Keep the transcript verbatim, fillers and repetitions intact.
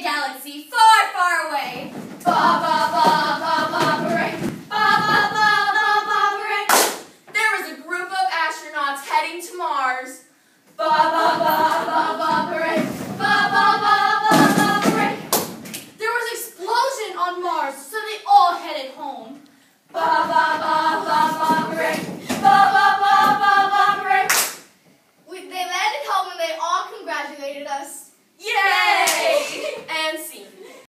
a galaxy far, far away. Ba ba ba.